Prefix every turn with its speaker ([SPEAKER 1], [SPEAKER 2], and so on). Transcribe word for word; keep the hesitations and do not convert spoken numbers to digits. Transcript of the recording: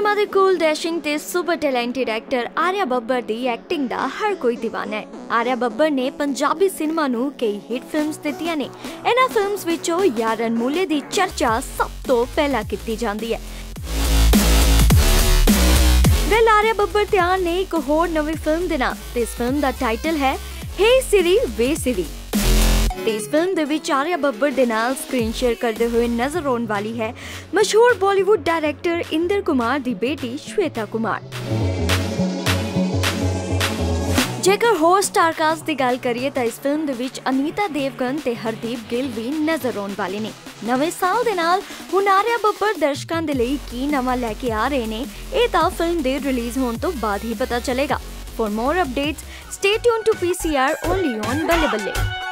[SPEAKER 1] Cinema दे cool dashing ते super talented actor Arya Babbar दी एक्टिंग दा हर कोई दीवाना है। आर्या बब्बर ने पंजाबी सिनेमा नू कई हिट फिल्म्स दित्तियां ने। इन्हां फिल्म्स विचों यार अनमोले दी चर्चा सब तो पहला कीती जांदी है। वेल आर्या बब्बर त्यार ने एक होर नवी फिल्म देना ते इस फिल्म दा टाइटल है हे सिरी वे सिरी। इस फिल्म दे विच आर्या बब्बर दे नाल स्क्रीन शेयर करते हुए नजर आने वाली है मशहूर बॉलीवुड डायरेक्टर इंद्र कुमार दी बेटी श्वेता कुमार। जेकर होर स्टार कास्ट दी गल करिए तां इस फिल्म दे विच अनीता देवगन ते हरदीप गिल भी नजर आने वाले ने। नवे साल दे नाल हुण आर्या बब्बर दर्शकां दे लई की नवां लैके आ रहे ने इह तां फिल्म दे रिलीज होने तो बाद ही पता चलेगा। For more updates stay tuned to P C R only on Balle बल्ले।